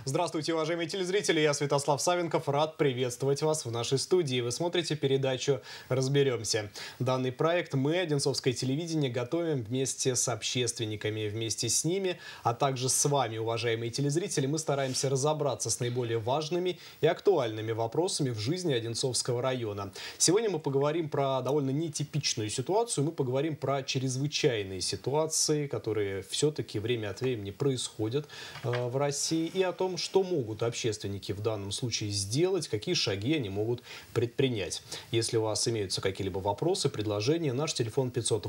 Здравствуйте, уважаемые телезрители, я Святослав Савенков, рад приветствовать вас в нашей студии. Вы смотрите передачу «Разберемся». Данный проект мы, Одинцовское телевидение, готовим вместе с общественниками, вместе с ними, а также с вами, уважаемые телезрители. Мы стараемся разобраться с наиболее важными и актуальными вопросами в жизни Одинцовского района. Сегодня мы поговорим про довольно нетипичную ситуацию, мы поговорим про чрезвычайные ситуации, которые все-таки время от времени происходят в России, и о том, что могут общественники в данном случае сделать, какие шаги они могут предпринять. Если у вас имеются какие-либо вопросы, предложения, наш телефон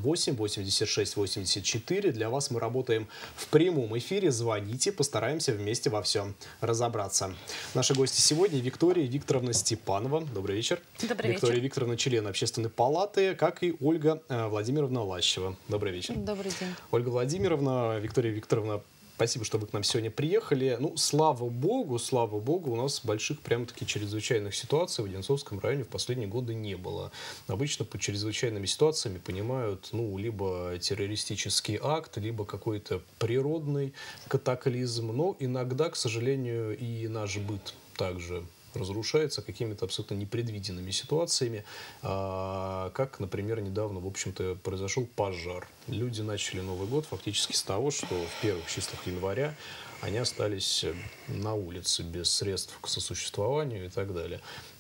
508-86-84. Для вас мы работаем в прямом эфире. Звоните, постараемся вместе во всем разобраться. Наши гости сегодня Виктория Викторовна Степанова. Добрый вечер. Добрый Виктория вечер. Викторовна, член Общественной палаты, как и Ольга Владимировна Лащева. Добрый вечер. Добрый день. Ольга Владимировна, Виктория Викторовна, спасибо, что вы к нам сегодня приехали. Ну, слава богу, у нас больших прям-таки чрезвычайных ситуаций в Одинцовском районе в последние годы не было. Обычно под чрезвычайными ситуациями понимают, ну, либо террористический акт, либо какой-то природный катаклизм. Но иногда, к сожалению, и наш быт также разрушается какими-то абсолютно непредвиденными ситуациями, как, например, недавно, в общем-то, произошел пожар. Люди начали Новый год фактически с того, что в первых числах января они остались на улице без средств к сосуществованию и так далее.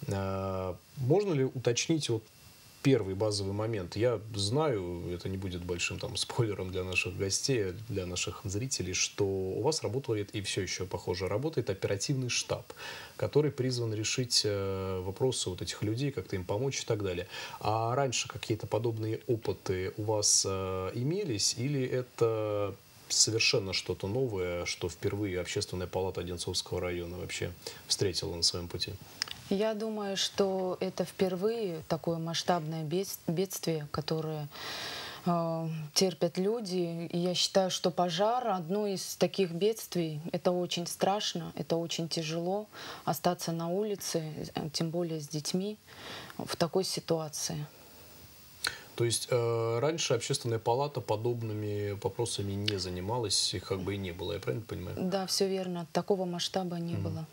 Можно ли уточнить вот первый базовый момент? Я знаю, это не будет большим там спойлером для наших гостей, для наших зрителей, что у вас работает и все еще, похоже, работает оперативный штаб, который призван решить вопросы вот этих людей, как-то им помочь и так далее. А раньше какие-то подобные опыты у вас имелись, или это совершенно что-то новое, что впервые Общественная палата Одинцовского района вообще встретила на своем пути? Я думаю, что это впервые такое масштабное бедствие, которое терпят люди. И я считаю, что пожар — одно из таких бедствий. Это очень страшно, это очень тяжело остаться на улице, тем более с детьми, в такой ситуации. То есть раньше Общественная палата подобными вопросами не занималась, их как бы и не было, я правильно понимаю? Да, все верно. Такого масштаба не было.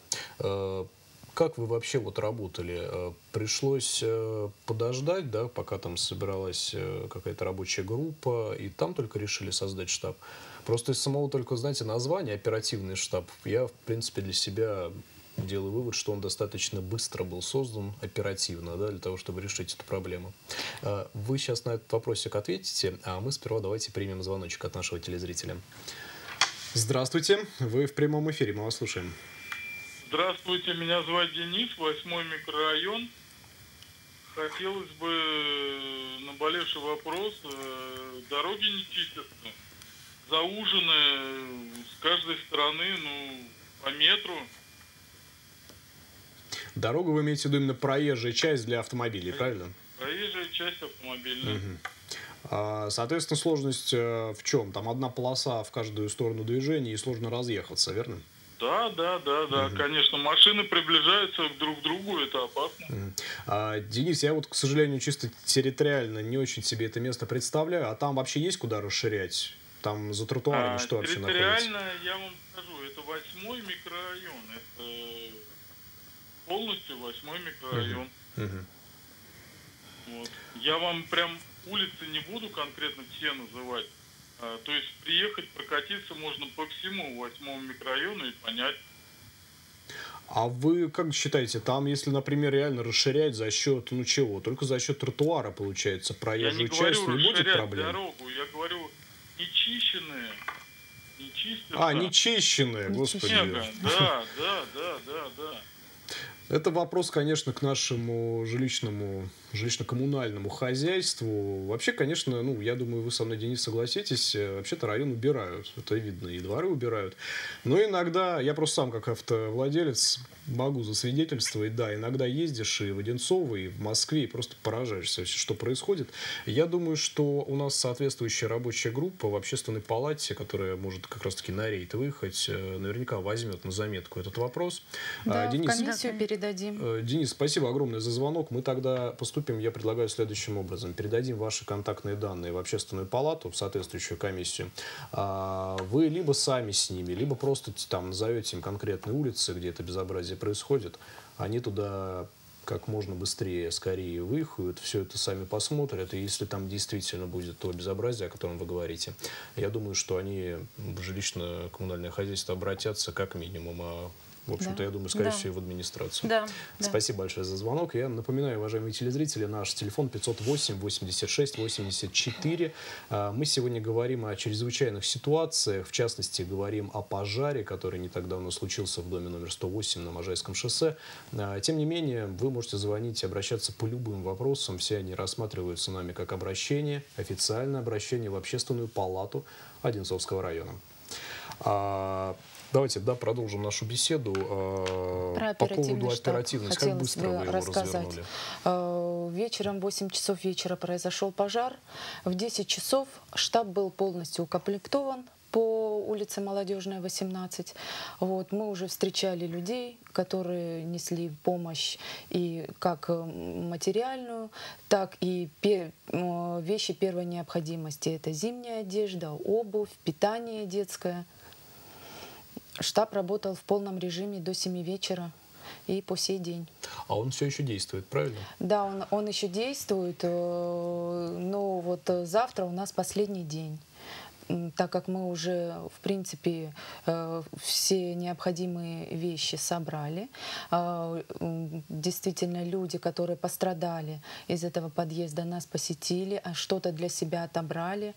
Как вы вообще вот работали? Пришлось подождать, да, пока там собиралась какая-то рабочая группа, и там только решили создать штаб? Просто из самого только, знаете, названия «оперативный штаб» я, в принципе, для себя делаю вывод, что он достаточно быстро был создан, оперативно, да, для того, чтобы решить эту проблему. Вы сейчас на этот вопросик ответите, а мы сперва давайте примем звоночек от нашего телезрителя. Здравствуйте, вы в прямом эфире, мы вас слушаем. Здравствуйте, меня зовут Денис, 8-й микрорайон. Хотелось бы наболевший вопрос. Дороги не чистятся. Заужены с каждой стороны, ну, по метру. Дорогу вы имеете в виду именно проезжая часть для автомобилей, правильно? Проезжая часть автомобильная. Соответственно, сложность в чем? Там одна полоса в каждую сторону движения, и сложно разъехаться, верно? Да, конечно. Машины приближаются друг к другу, это опасно. Денис, я вот, к сожалению, чисто территориально не очень себе это место представляю. А там вообще есть куда расширять? Там за тротуарами что вообще находится? Территориально, я вам скажу, это 8-й микрорайон. Это полностью 8-й микрорайон. Вот. Я вам прям улицы не буду конкретно все называть. То есть приехать, прокатиться можно по всему 8-му микрорайону и понять. А вы как считаете, там, если, например, реально расширять за счет, ну чего, только за счет тротуара, получается, проезжую часть, не будет проблем? Дорогу, я говорю, нечищенные, не чистятся. Нечищенные, господи. Снега. Да. Это вопрос, конечно, к нашему жилищно-коммунальному хозяйству. Вообще, конечно, ну, я думаю, вы со мной, Денис, согласитесь, вообще-то район убирают. Это видно, и дворы убирают. Но иногда, я просто сам как автовладелец могу засвидетельствовать, да, иногда ездишь и в Одинцово, и в Москве, и просто поражаешься вообще, что происходит. Я думаю, что у нас соответствующая рабочая группа в Общественной палате, которая может как раз-таки на рейд выехать, наверняка возьмет на заметку этот вопрос. Да, Денис, в комиссию передадим. Денис, спасибо огромное за звонок. Мы тогда поступим, я предлагаю, следующим образом. Передадим ваши контактные данные в общественную палату, в соответствующую комиссию. Вы либо сами с ними, либо просто там назовете им конкретные улицы, где это безобразие происходит. Они туда как можно быстрее, скорее выехают, все это сами посмотрят, и если там действительно будет то безобразие, о котором вы говорите, я думаю, что они в жилищно-коммунальное хозяйство обратятся как минимум, в общем-то, я думаю, скорее всего, в администрацию. Да. Спасибо большое за звонок. Я напоминаю, уважаемые телезрители, наш телефон 508-86-84. Мы сегодня говорим о чрезвычайных ситуациях, в частности, говорим о пожаре, который не так давно случился в доме номер 108 на Можайском шоссе. Тем не менее, вы можете звонить и обращаться по любым вопросам. Все они рассматриваются нами как обращение, официальное обращение в общественную палату Одинцовского района. Давайте продолжим нашу беседу по поводу оперативности. Как быстро вы его развернули? Вечером, в 8 часов вечера произошел пожар. В 10 часов штаб был полностью укомплектован по улице Молодежная, 18. Мы уже встречали людей, которые несли помощь и как материальную, так и вещи первой необходимости. Это зимняя одежда, обувь, питание детское. Штаб работал в полном режиме до 7 вечера и по сей день. А он все еще действует, правильно? Да, он еще действует, но завтра у нас последний день. Так как мы уже, в принципе, все необходимые вещи собрали. Действительно, люди, которые пострадали из этого подъезда, нас посетили, что-то для себя отобрали.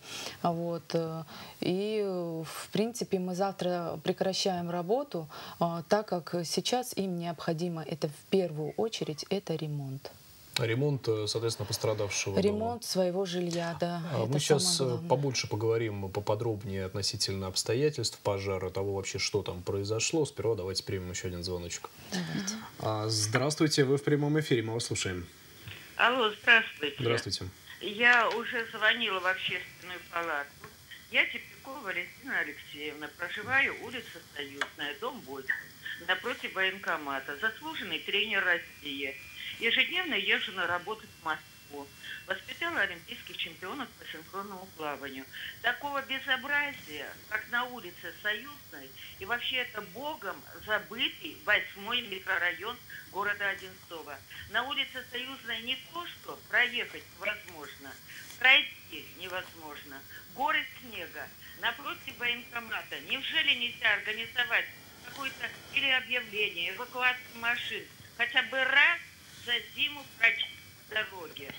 И, в принципе, мы завтра прекращаем работу, так как сейчас им необходимо, это в первую очередь, это ремонт. Ремонт, соответственно, пострадавшего Ремонт своего жилья, да. Мы сейчас побольше поговорим поподробнее относительно обстоятельств пожара, того вообще, что там произошло. Сперва давайте примем еще один звоночек. Давайте. Здравствуйте, вы в прямом эфире, мы вас слушаем. Алло, здравствуйте. Здравствуйте. Я уже звонила в общественную палату. Я Тепикова Валентина Алексеевна, проживаю улица Союзная, дом 8, напротив военкомата, заслуженный тренер России. Ежедневно езжу на работу в Москву. Воспитала олимпийских чемпионов по синхронному плаванию. Такого безобразия, как на улице Союзной, и вообще это богом забытый 8-й микрорайон города Одинцова. На улице Союзной не то, что проехать возможно, пройти невозможно. Горы снега напротив военкомата. Неужели нельзя организовать какое-то или объявление, эвакуацию машин, хотя бы раз за зиму прочистить дороги?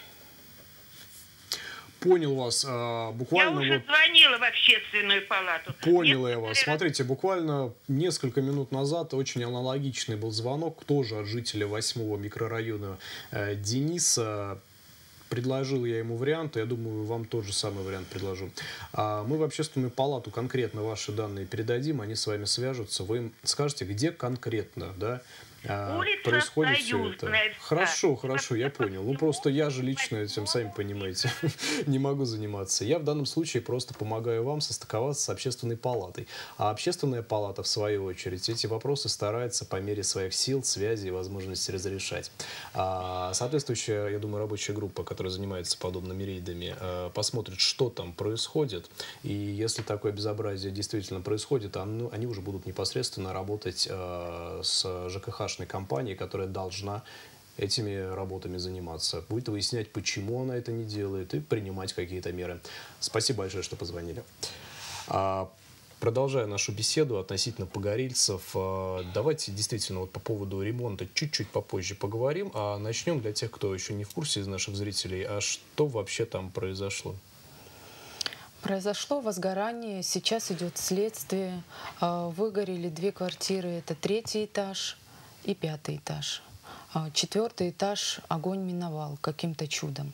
Понял вас. Буквально я уже звонила в общественную палату. Понял я вас. Смотрите, буквально несколько минут назад очень аналогичный был звонок, тоже от жителя 8-го микрорайона Дениса. Предложил я ему варианты, я думаю, вам тот же самый вариант предложу. Мы в общественную палату конкретно ваши данные передадим, они с вами свяжутся, вы им скажете, где конкретно, да, происходит все это. Хорошо, я понял. Просто я же лично этим, сами понимаете, не могу заниматься. Я в данном случае просто помогаю вам состыковаться с общественной палатой. А общественная палата, в свою очередь, эти вопросы старается по мере своих сил, связи и возможности разрешать. Соответствующая, я думаю, рабочая группа, которая занимается подобными рейдами, посмотрит, что там происходит. И если такое безобразие действительно происходит, они уже будут непосредственно работать с ЖКХ компании, которая должна этими работами заниматься. Будет выяснять, почему она это не делает, и принимать какие-то меры. Спасибо большое, что позвонили. Продолжая нашу беседу относительно погорельцев, давайте действительно по поводу ремонта чуть-чуть попозже поговорим, а начнем для тех, кто еще не в курсе из наших зрителей, а что вообще там произошло? Произошло возгорание, сейчас идет следствие. Выгорели 2 квартиры, это 3-й этаж и 5-й этаж. 4-й этаж огонь миновал каким-то чудом.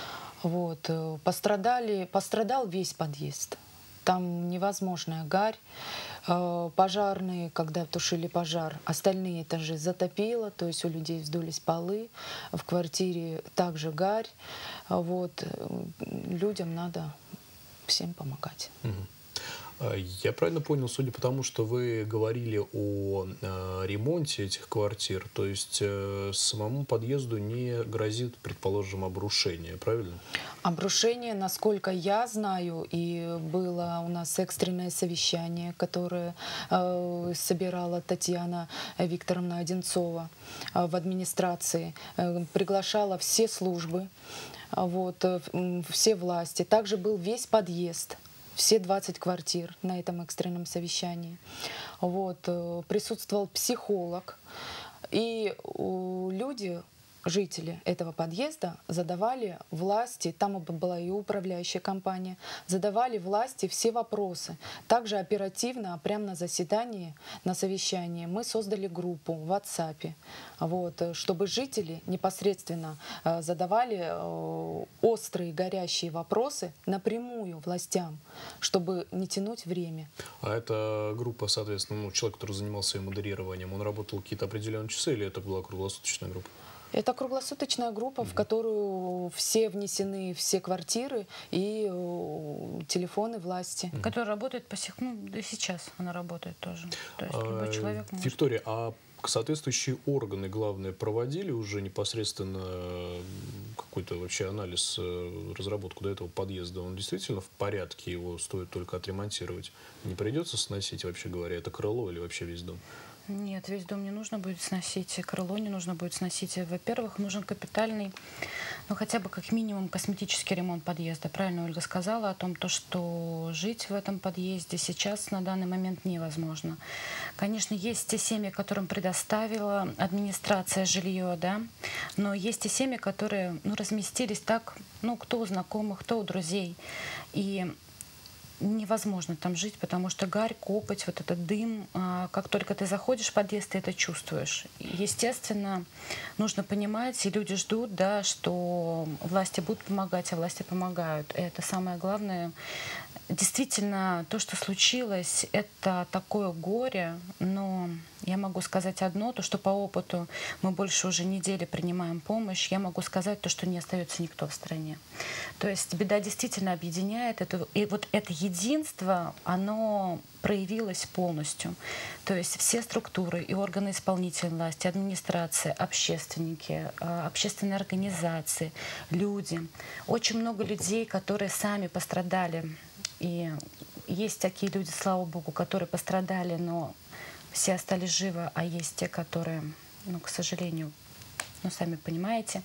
Пострадал весь подъезд. Там невозможная гарь. Пожарные, когда тушили пожар, остальные этажи затопило, то есть у людей вздулись полы. В квартире также гарь. Людям надо всем помогать. Я правильно понял, судя по тому, что вы говорили о ремонте этих квартир, то есть самому подъезду не грозит, предположим, обрушение, правильно? Обрушение, насколько я знаю, и было у нас экстренное совещание, которое собирала Татьяна Викторовна Одинцова в администрации, приглашала все службы, вот, все власти. Также был весь подъезд, все 20 квартир на этом экстренном совещании. Вот, присутствовал психолог. И люди, жители этого подъезда, задавали власти, там была и управляющая компания, задавали власти все вопросы. Также оперативно, прямо на заседании, на совещании, мы создали группу в WhatsApp, вот, чтобы жители непосредственно задавали острые, горящие вопросы напрямую властям, чтобы не тянуть время. А эта группа, соответственно, ну, человек, который занимался ее модерированием, он работал какие-то определенные часы или это была круглосуточная группа? Это круглосуточная группа, в которую все внесены, все квартиры и телефоны власти. Которая работает по сих, ну, и сейчас она работает тоже. То есть любой человек может. Виктория, а соответствующие органы, главное, проводили уже непосредственно какой-то вообще анализ, разработку до этого подъезда? Он действительно в порядке, его стоит только отремонтировать? Не придется сносить, вообще говоря, это крыло или вообще весь дом? Нет, весь дом не нужно будет сносить, крыло не нужно будет сносить. Во-первых, нужен капитальный, ну хотя бы как минимум косметический ремонт подъезда. Правильно Ольга сказала о том, что жить в этом подъезде сейчас на данный момент невозможно. Конечно, есть те семьи, которым предоставила администрация жилье, да, но есть и семьи, которые, ну, разместились так, ну, кто у знакомых, кто у друзей. И невозможно там жить, потому что гарь, копоть, вот этот дым, как только ты заходишь в подъезд, ты это чувствуешь. Естественно, нужно понимать, и люди ждут, да, что власти будут помогать, а власти помогают. И это самое главное. Действительно, то, что случилось, это такое горе, но я могу сказать одно, то, что по опыту мы больше уже недели принимаем помощь, я могу сказать то, что не остается никто в стране. То есть беда действительно объединяет, и вот это единство, оно проявилось полностью. То есть все структуры и органы исполнительной власти, администрация, общественники, общественные организации, люди, очень много людей, которые сами пострадали. И есть такие люди, слава богу, которые пострадали, но все остались живы, а есть те, которые, ну, к сожалению, ну, сами понимаете,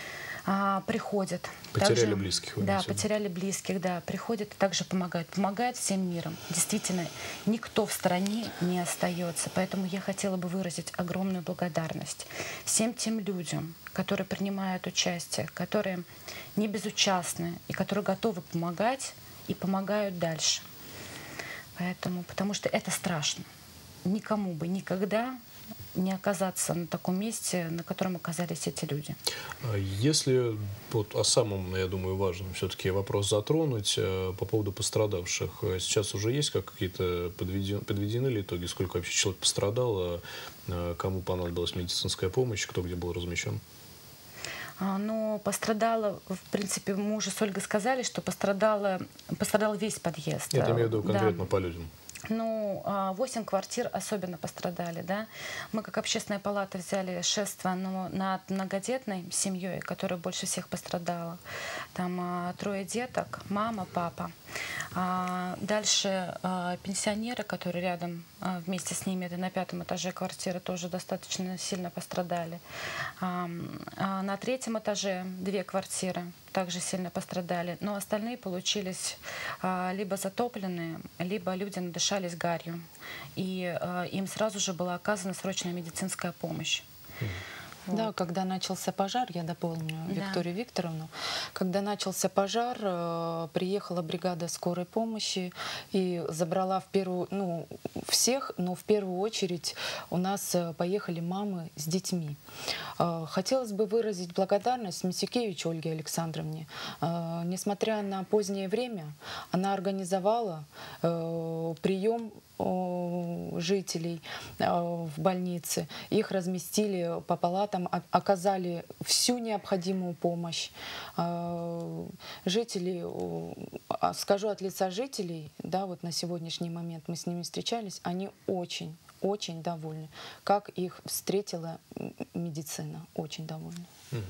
приходят. Потеряли также, близких. Да, потеряли близких, да, приходят и также помогают. Помогают всем миром. Действительно, никто в стране не остается. Поэтому я хотела бы выразить огромную благодарность всем тем людям, которые принимают участие, которые не безучастны и которые готовы помогать и помогают дальше. Поэтому, потому что это страшно. Никому бы никогда не оказаться на таком месте, на котором оказались эти люди. Если вот о самом, я думаю, важном все-таки вопрос затронуть по поводу пострадавших, сейчас уже есть какие-то подведены ли итоги, сколько вообще человек пострадало, кому понадобилась медицинская помощь, кто где был размещен? Но пострадало, в принципе, мы уже с Ольгой сказали, что пострадал весь подъезд. Я имею в виду конкретно да. по людям. Ну, 8 квартир особенно пострадали, да. Мы, как общественная палата, взяли шефство над многодетной семьей, которая больше всех пострадала. Там 3 деток, мама, папа. Дальше пенсионеры, которые рядом вместе с ними, это на 5-м этаже квартиры, тоже достаточно сильно пострадали. На 3-м этаже 2 квартиры также сильно пострадали, но остальные получились либо затопленные, либо люди надышались гарью, и им сразу же была оказана срочная медицинская помощь. Да, вот. Когда начался пожар, я дополню Викторию Викторовну, когда начался пожар, приехала бригада скорой помощи и забрала всех, но в первую очередь у нас поехали мамы с детьми. Хотелось бы выразить благодарность Мисюкевич Ольге Александровне. Несмотря на позднее время, она организовала прием жителей в больнице. Их разместили по палатам, оказали всю необходимую помощь. Жители, скажу от лица жителей, да, вот на сегодняшний момент мы с ними встречались, они очень довольны. Как их встретила медицина, очень довольны.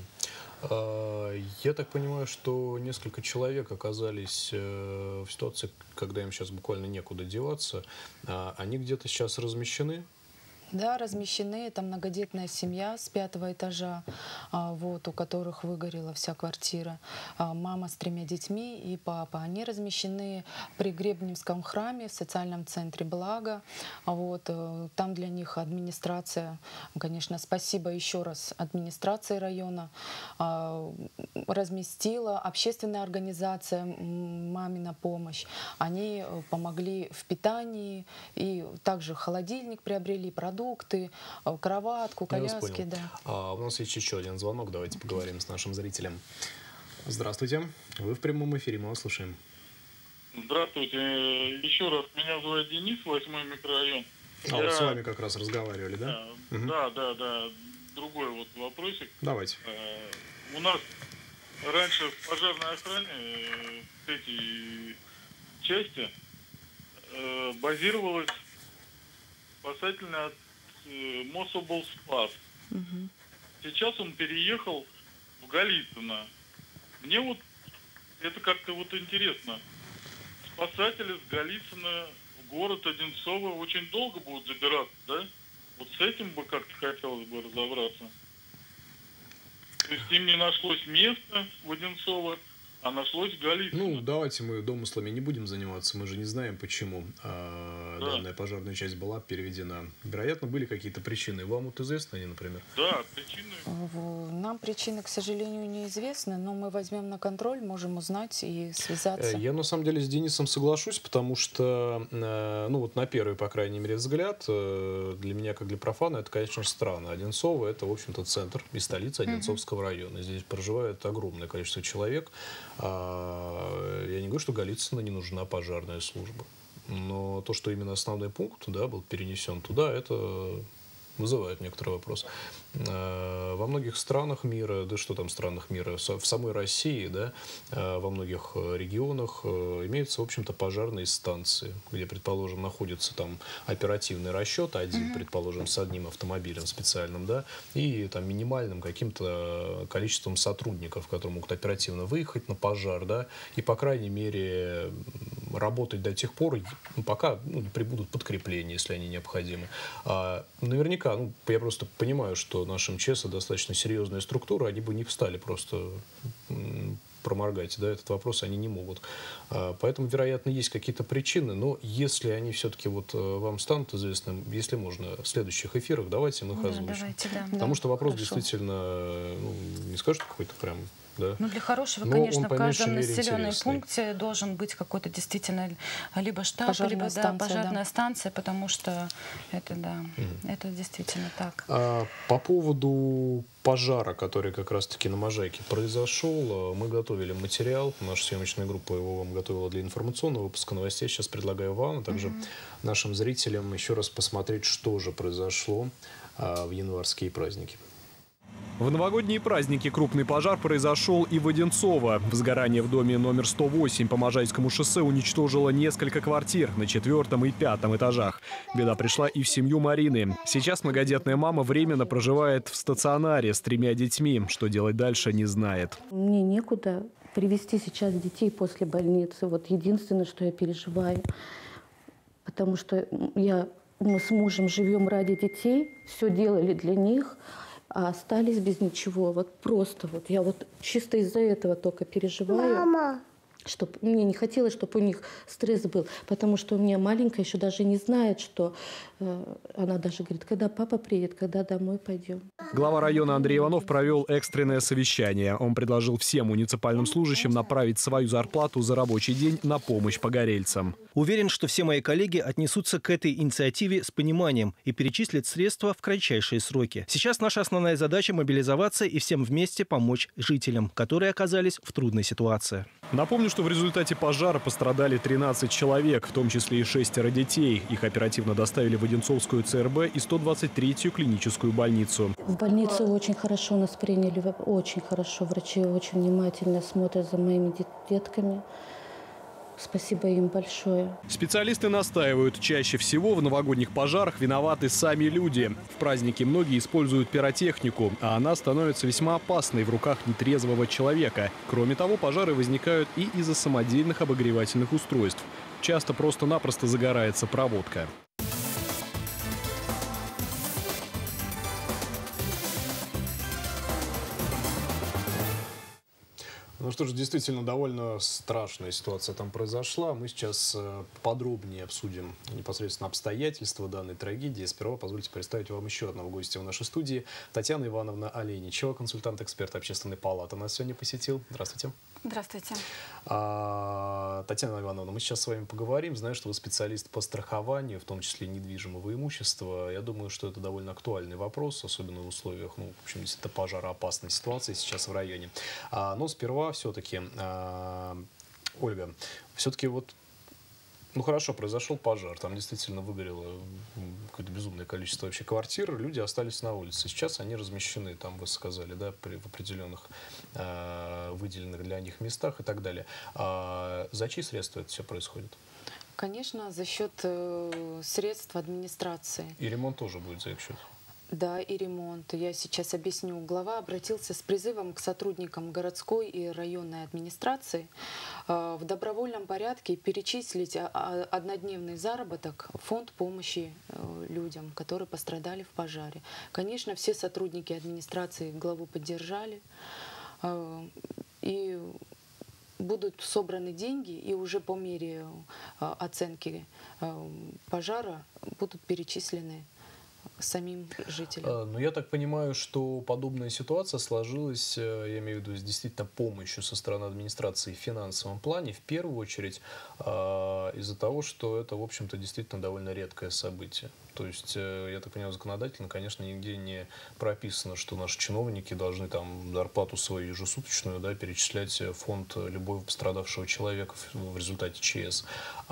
Я так понимаю, что несколько человек оказались в ситуации, когда им сейчас буквально некуда деваться. Они где-то сейчас размещены? Да, размещены. Это многодетная семья с 5-го этажа, вот, у которых выгорела вся квартира. Мама с 3 детьми и папа. Они размещены при Гребневском храме в социальном центре «Благо». Вот, там для них администрация, конечно, спасибо еще раз администрации района, разместила. Общественная организация «Мамина помощь». Они помогли в питании и также холодильник приобрели, продукты, кроватку, коляски. Да. У нас есть еще один звонок. Давайте поговорим с нашим зрителем. Здравствуйте. Вы в прямом эфире, мы вас слушаем. Здравствуйте. Еще раз. Меня зовут Денис, 8-й микрорайон. Вот с вами как раз разговаривали, да? Да. Другой вот вопросик. Давайте. У нас раньше в пожарной охране этой части базировалась спасательная Мособлспас. Сейчас он переехал в Голицыно. Мне вот это как-то вот интересно. Спасатели с Голицына в город Одинцово очень долго будут добираться, да? Вот с этим бы как-то хотелось бы разобраться. То есть им не нашлось места в Одинцово, а нашлось в Голицыно. Ну, давайте мы домыслами не будем заниматься. Мы же не знаем, почему данная пожарная часть была переведена. Вероятно, были какие-то причины. Вам вот известны они, например? Да, причины. Нам причины, к сожалению, неизвестны, но мы возьмем на контроль, можем узнать и связаться. Я на самом деле с Денисом соглашусь, потому что, ну вот на первый, по крайней мере, взгляд, для меня, как для профана, это, конечно, странно. Одинцово — это, в общем-то, центр и столица Одинцовского района. Здесь проживает огромное количество человек. Я не говорю, что Голицыно не нужна пожарная служба. Но то, что именно основной пункт, да, был перенесен туда, это вызывает некоторый вопрос. Во многих странах мира, да что там странах мира, в самой России, да, во многих регионах имеются, в общем-то, пожарные станции, где, предположим, находится там оперативный расчет один, предположим, с одним автомобилем специальным, да, и там минимальным каким-то количеством сотрудников, которые могут оперативно выехать на пожар, да, и, по крайней мере, работать до тех пор, пока не прибудут подкрепления, если они необходимы. Наверняка, я просто понимаю, что наши МЧС достаточно серьезная структура, они бы не встали просто проморгать, да, этот вопрос они не могут. Поэтому, вероятно, есть какие-то причины, но если они все-таки вот вам станут известны, если можно, в следующих эфирах, давайте мы их озвучим. Давайте, да. Потому что вопрос действительно, не скажу, какой-то прям... Да. Ну, для хорошего, конечно, в каждом населенном пункте должен быть какой-то действительно либо штаб, либо пожарная станция, потому что это, да, это действительно так. По поводу пожара, который как раз-таки на Можайке произошел, мы готовили материал, наша съемочная группа его вам готовила для информационного выпуска новостей. Сейчас предлагаю вам, а также нашим зрителям еще раз посмотреть, что же произошло в январские праздники. В новогодние праздники крупный пожар произошел и в Одинцово. Возгорание в доме номер 108 по Можайскому шоссе уничтожило несколько квартир на 4-м и 5-м этажах. Беда пришла и в семью Марины. Сейчас многодетная мама временно проживает в стационаре с 3 детьми. Что делать дальше, не знает. Мне некуда привезти сейчас детей после больницы. Вот единственное, что я переживаю. Потому что мы с мужем живем ради детей, все делали для них, а остались без ничего. Вот просто вот я вот чисто из-за этого только переживаю. Мама! Чтоб мне не хотелось, чтобы у них стресс был, потому что у меня маленькая еще даже не знает, что она даже говорит, когда папа приедет, когда домой пойдем. Глава района Андрей Иванов провел экстренное совещание. Он предложил всем муниципальным служащим направить свою зарплату за рабочий день на помощь погорельцам. Уверен, что все мои коллеги отнесутся к этой инициативе с пониманием и перечислят средства в кратчайшие сроки. Сейчас наша основная задача – мобилизоваться и всем вместе помочь жителям, которые оказались в трудной ситуации. Напомню, Напомню, что в результате пожара пострадали 13 человек, в том числе и 6 детей. Их оперативно доставили в Одинцовскую ЦРБ и 123-ю клиническую больницу. В больнице очень хорошо нас приняли, очень хорошо. Врачи очень внимательно смотрят за моими детками. Спасибо им большое. Специалисты настаивают, чаще всего в новогодних пожарах виноваты сами люди. В праздники многие используют пиротехнику, а она становится весьма опасной в руках нетрезвого человека. Кроме того, пожары возникают и из-за самодельных обогревательных устройств. Часто просто-напросто загорается проводка. Ну что ж, действительно, довольно страшная ситуация там произошла. Мы сейчас подробнее обсудим непосредственно обстоятельства данной трагедии. Сперва позвольте представить вам еще одного гостя в нашей студии. Татьяна Ивановна Оленичева, консультант-эксперт Общественной палаты, нас сегодня посетил. Здравствуйте. Здравствуйте. Татьяна Ивановна, мы сейчас с вами поговорим. Знаю, что вы специалист по страхованию, в том числе недвижимого имущества. Я думаю, что это довольно актуальный вопрос, особенно в условиях, в общем, это пожароопасной ситуации сейчас в районе. Но сперва все-таки, Ольга, все-таки вот, ну хорошо, произошел пожар, там действительно выгорело какое-то безумное количество вообще квартир, люди остались на улице. Сейчас они размещены, там вы сказали, да, в определенных выделенных для них местах и так далее. За чьи средства это все происходит? Конечно, за счет средств администрации. И ремонт тоже будет за их счет? Да, и ремонт. Я сейчас объясню. Глава обратился с призывом к сотрудникам городской и районной администрации в добровольном порядке перечислить однодневный заработок в фонд помощи людям, которые пострадали в пожаре. Конечно, все сотрудники администрации главу поддержали. И будут собраны деньги, и уже по мере оценки пожара будут перечислены самим жителям. Но я так понимаю, что подобная ситуация сложилась, я имею в виду, с действительно помощью со стороны администрации в финансовом плане, в первую очередь из-за того, что это, в общем-то, действительно довольно редкое событие. То есть, я так понимаю, законодательно, конечно, нигде не прописано, что наши чиновники должны там зарплату свою ежесуточную, да, перечислять в фонд любого пострадавшего человека в результате ЧС.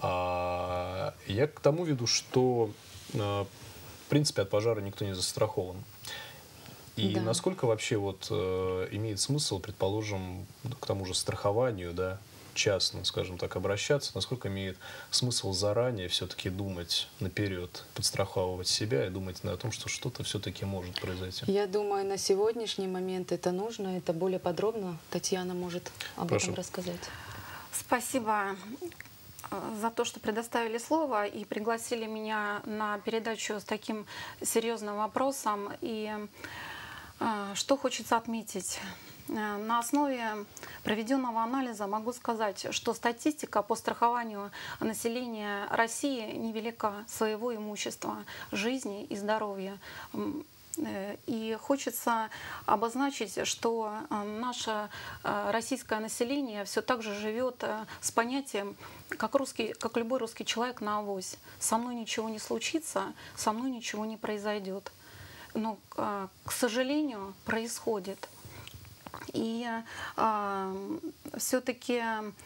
Я к тому веду, что в принципе, от пожара никто не застрахован. И да. Насколько вообще вот имеет смысл, предположим, к тому же страхованию, да, частно, скажем так, обращаться, насколько имеет смысл заранее все-таки думать наперед, подстраховывать себя и думать о том, что что-то все-таки может произойти? Я думаю, на сегодняшний момент это нужно, это более подробно Татьяна может об этом рассказать. Спасибо за то, что предоставили слово и пригласили меня на передачу с таким серьезным вопросом. И что хочется отметить. На основе проведенного анализа могу сказать, что статистика по страхованию населения России невелика своего имущества, жизни и здоровья. И хочется обозначить, что наше российское население все так же живет с понятием, как любой русский человек, на авось. Со мной ничего не случится, со мной ничего не произойдет. Но, к сожалению, происходит. И все-таки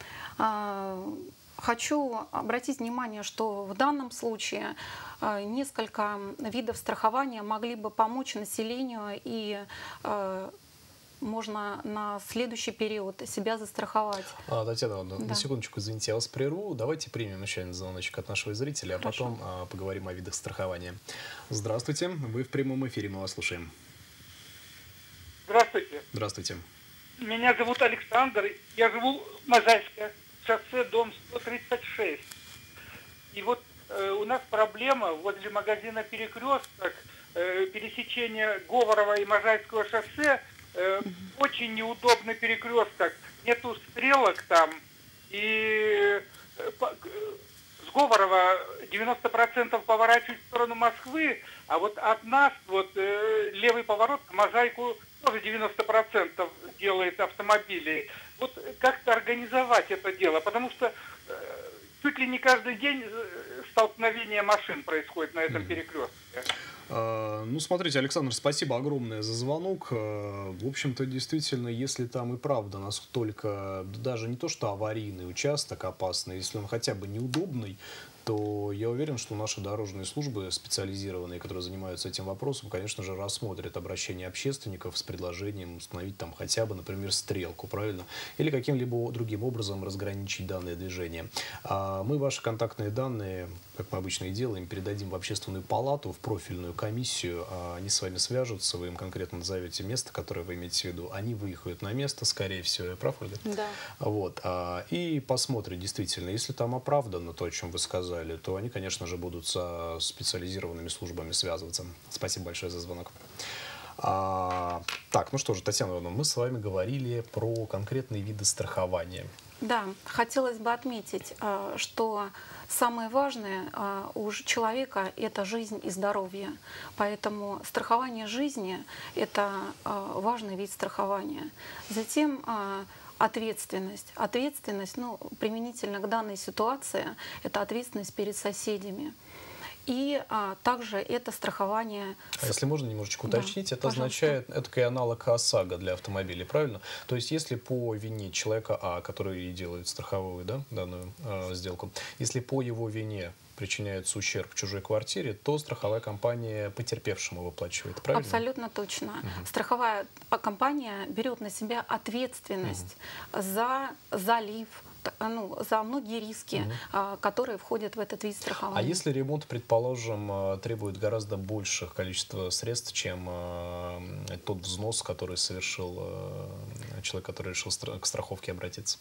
хочу обратить внимание, что в данном случае несколько видов страхования могли бы помочь населению, и можно на следующий период себя застраховать. Татьяна, на секундочку, извините, я вас прерву. Давайте примем еще один звоночек от нашего зрителя, а потом поговорим о видах страхования. Здравствуйте, вы в прямом эфире, мы вас слушаем. Здравствуйте. Здравствуйте. Меня зовут Александр, я живу в Можайское шоссе, дом 136. И вот у нас проблема возле магазина «Перекресток», пересечение Говорова и Можайского шоссе, очень неудобный перекресток, нету стрелок там, и с Говорова 90% поворачивают в сторону Москвы, а вот от нас вот левый поворот на Можайку тоже 90% делает автомобилей. Вот как-то организовать это дело, потому что чуть ли не каждый день столкновение машин происходит на этом перекрестке. Ну, смотрите, Александр, спасибо огромное за звонок. В общем-то, действительно, если там и правда настолько, даже не то что аварийный участок опасный, если он хотя бы неудобный, то я уверен, что наши дорожные службы специализированные, которые занимаются этим вопросом, конечно же, рассмотрят обращение общественников с предложением установить там хотя бы, например, стрелку, правильно? Или каким-либо другим образом разграничить данное движение. Мы ваши контактные данные, как мы обычно и делаем, передадим в общественную палату, в профильную комиссию. Они с вами свяжутся, вы им конкретно назовете место, которое вы имеете в виду. Они выехают на место, скорее всего, я прав, Ольга? Да. Вот. И посмотрят, действительно, если там оправдано то, о чем вы сказали, то они, конечно же, будут со специализированными службами связываться. Спасибо большое за звонок. Так, ну что же, Татьяна Ивановна, мы с вами говорили про конкретные виды страхования. Да, хотелось бы отметить, что самое важное у человека – это жизнь и здоровье. Поэтому страхование жизни – это важный вид страхования. Затем ответственность. Ответственность, ну, применительно к данной ситуации, это ответственность перед соседями. И также это страхование... А если можно немножечко уточнить, да, это означает, это такой аналог ОСАГО для автомобилей, правильно? То есть если по вине человека А, который делает страховую, да, данную сделку, если по его вине причиняется ущерб в чужой квартире, то страховая компания потерпевшему выплачивает, правильно? Абсолютно точно. Страховая компания берет на себя ответственность за залив, ну, за многие риски, которые входят в этот вид страхования. А если ремонт, предположим, требует гораздо больших количества средств, чем тот взнос, который совершил человек, который решил к страховке обратиться?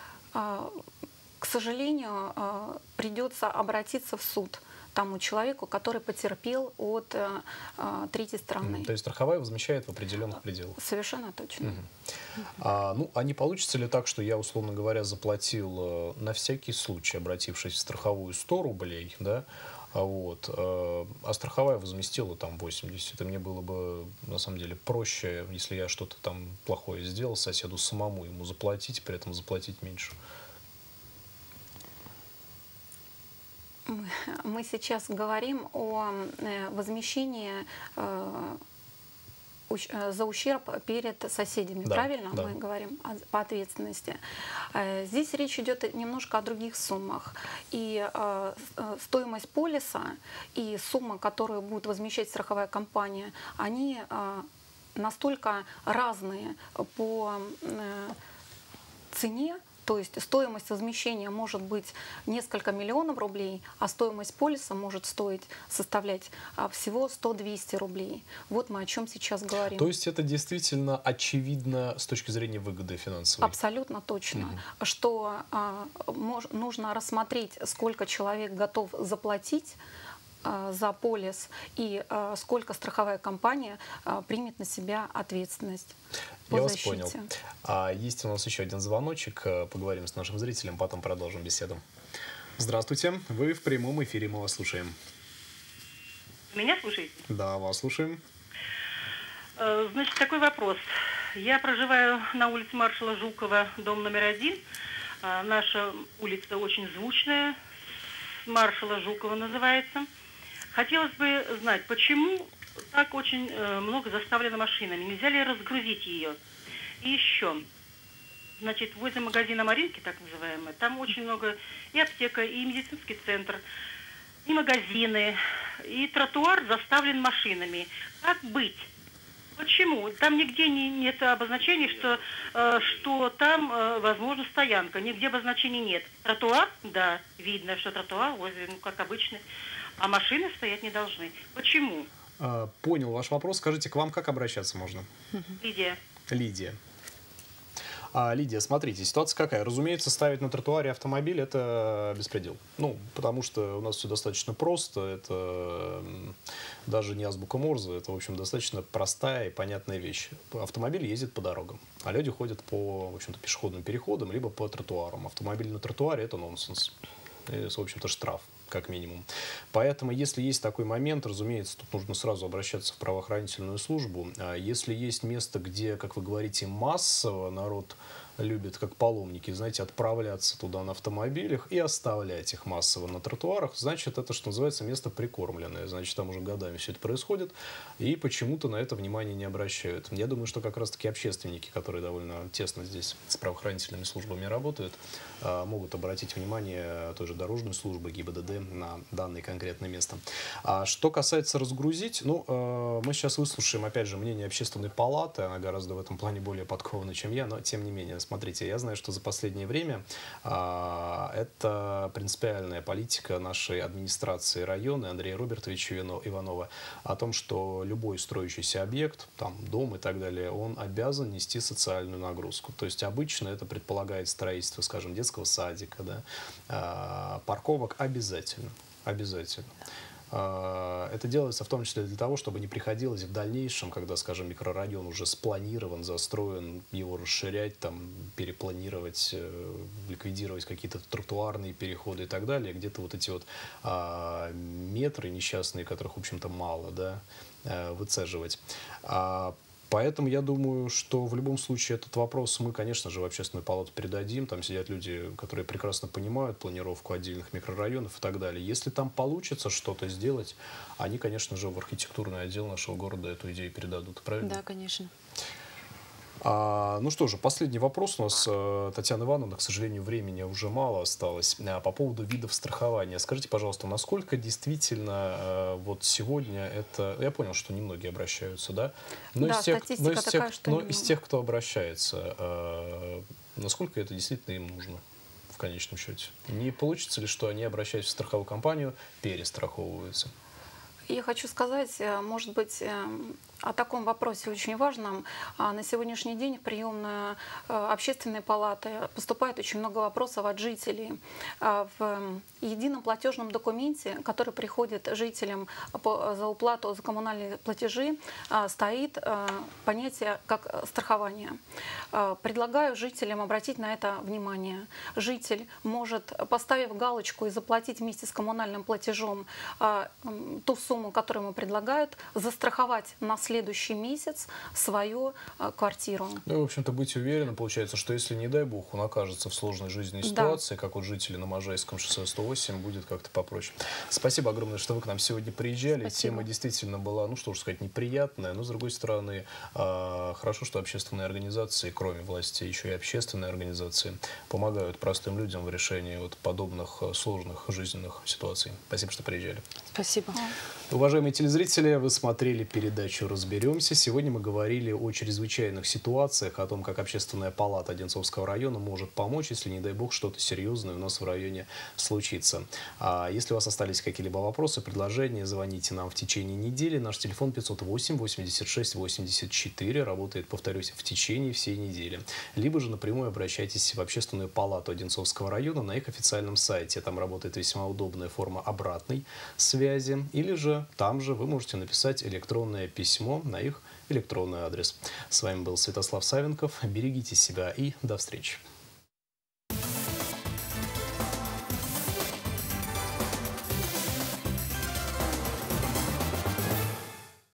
К сожалению, придется обратиться в суд тому человеку, который потерпел от третьей стороны. То есть страховая возмещает в определенных пределах? Совершенно точно. Ну, а не получится ли так, что я, условно говоря, заплатил на всякий случай, обратившись в страховую, 100 рублей, да, а страховая возместила там 80. И мне было бы, на самом деле, проще, если я что-то там плохое сделал, соседу самому ему заплатить, при этом заплатить меньше. Мы сейчас говорим о возмещении за ущерб перед соседями, да, правильно? Да. Мы говорим по ответственности. Здесь речь идет немножко о других суммах. И стоимость полиса и сумма, которую будет возмещать страховая компания, они настолько разные по цене. То есть стоимость возмещения может быть несколько миллионов рублей, а стоимость полиса может составлять всего 100-200 рублей. Вот мы о чем сейчас говорим. То есть это действительно очевидно с точки зрения выгоды финансовой? Абсолютно точно. Что нужно рассмотреть, сколько человек готов заплатить за полис и сколько страховая компания примет на себя ответственность. Я вас понял. Есть у нас еще один звоночек. Поговорим с нашим зрителем, потом продолжим беседу. Здравствуйте. Вы в прямом эфире, мы вас слушаем. Меня слушаете? Да, вас слушаем. Значит, такой вопрос. Я проживаю на улице маршала Жукова, дом номер 1. Наша улица очень звучная. Маршала Жукова называется. Хотелось бы знать, почему так очень много заставлено машинами? Нельзя ли разгрузить ее? И еще, значит, возле магазина Маринки, так называемый, там очень много и аптека, и медицинский центр, и магазины, и тротуар заставлен машинами. Как быть? Почему? Там нигде нет обозначений, что там возможна стоянка. Нигде обозначений нет. Тротуар, да, видно, что тротуар возле, ну, как обычный. А машины стоять не должны. Почему? Понял ваш вопрос. Скажите, к вам как обращаться можно? Лидия. Лидия. Лидия, смотрите, ситуация какая? Разумеется, ставить на тротуаре автомобиль – это беспредел. Ну, потому что у нас все достаточно просто. Это даже не азбука Морзе. Это, в общем, достаточно простая и понятная вещь. Автомобиль ездит по дорогам, а люди ходят по, в общем-то, пешеходным переходам, либо по тротуарам. Автомобиль на тротуаре – это нонсенс. И, в общем-то, штраф, как минимум. Поэтому, если есть такой момент, разумеется, тут нужно сразу обращаться в правоохранительную службу. Если есть место, где, как вы говорите, массово народ любят, как паломники, знаете, отправляться туда на автомобилях и оставлять их массово на тротуарах, значит, это, что называется, место прикормленное. Значит, там уже годами все это происходит, и почему-то на это внимание не обращают. Я думаю, что как раз-таки общественники, которые довольно тесно здесь с правоохранительными службами работают, могут обратить внимание той же дорожной службы ГИБДД на данное конкретное место. А что касается разгрузить, ну, мы сейчас выслушаем, опять же, мнение общественной палаты, она гораздо в этом плане более подкована, чем я, но тем не менее, смотрите, я знаю, что за последнее время это принципиальная политика нашей администрации района Андрея Робертовича Иванова о том, что любой строящийся объект, там, дом и так далее, он обязан нести социальную нагрузку. То есть обычно это предполагает строительство, скажем, детского садика, да, парковок обязательно. Обязательно. Это делается в том числе для того, чтобы не приходилось в дальнейшем, когда, скажем, микрорайон уже спланирован, застроен, его расширять, там, перепланировать, ликвидировать какие-то тротуарные переходы и так далее, где-то вот эти вот метры несчастные, которых, в общем-то, мало, да, выцеживать. Поэтому я думаю, что в любом случае этот вопрос мы, конечно же, в общественную палату передадим. Там сидят люди, которые прекрасно понимают планировку отдельных микрорайонов и так далее. Если там получится что-то сделать, они, конечно же, в архитектурный отдел нашего города эту идею передадут. Правильно? Да, конечно. Ну что же, последний вопрос у нас, Татьяна Ивановна, к сожалению, времени уже мало осталось, по поводу видов страхования. Скажите, пожалуйста, насколько действительно вот сегодня это... Я понял, что немногие обращаются, да? Но да, из тех, кто обращается, насколько это действительно им нужно в конечном счете? Не получится ли, что они, обращаясь в страховую компанию, перестраховываются? Я хочу сказать, может быть, о таком вопросе очень важном. На сегодняшний день в приемную общественной палаты поступает очень много вопросов от жителей. В едином платежном документе, который приходит жителям за уплату за коммунальные платежи, стоит понятие как страхование. Предлагаю жителям обратить на это внимание. Житель может, поставив галочку и заплатить вместе с коммунальным платежом ту сумму, которую ему предлагают, застраховать на следующий месяц свою квартиру. Ну и, в общем-то, быть уверенным, получается, что если, не дай бог, он окажется в сложной жизненной ситуации, как вот жители на Можайском шоссе 108, будет как-то попроще. Спасибо огромное, что вы к нам сегодня приезжали. Спасибо. Тема действительно была, ну что ж сказать, неприятная, но, с другой стороны, хорошо, что общественные организации, кроме власти, еще и общественные организации помогают простым людям в решении вот подобных сложных жизненных ситуаций. Спасибо, что приезжали. Спасибо. Уважаемые телезрители, вы смотрели передачу «Разберемся». Сегодня мы говорили о чрезвычайных ситуациях, о том, как общественная палата Одинцовского района может помочь, если, не дай бог, что-то серьезное у нас в районе случится. Если у вас остались какие-либо вопросы, предложения, звоните нам в течение недели. Наш телефон 508-86-84 работает, повторюсь, в течение всей недели. Либо же напрямую обращайтесь в общественную палату Одинцовского района на их официальном сайте. Там работает весьма удобная форма обратной связи. Или же там же вы можете написать электронное письмо на их электронный адрес. С вами был Святослав Савенков. Берегите себя и до встречи.